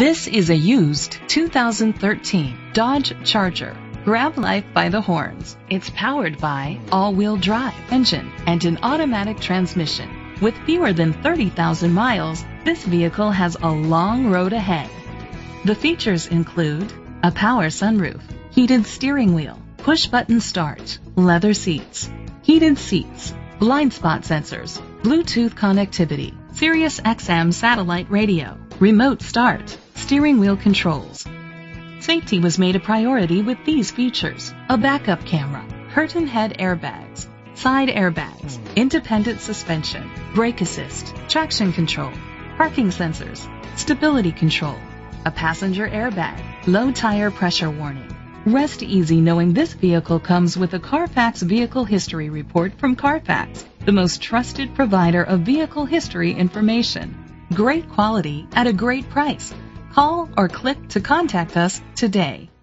This is a used 2013 Dodge Charger. Grab life by the horns. It's powered by all-wheel drive engine and an automatic transmission. With fewer than 30,000 miles, this vehicle has a long road ahead. The features include a power sunroof, heated steering wheel, push-button start, leather seats, heated seats, blind spot sensors, Bluetooth connectivity, Sirius XM satellite radio, remote start, steering wheel controls. Safety was made a priority with these features: a backup camera, curtain head airbags, side airbags, independent suspension, brake assist, traction control, parking sensors, stability control, a passenger airbag, low tire pressure warning. Rest easy knowing this vehicle comes with a Carfax Vehicle History Report from Carfax, the most trusted provider of vehicle history information. Great quality at a great price. Call or click to contact us today.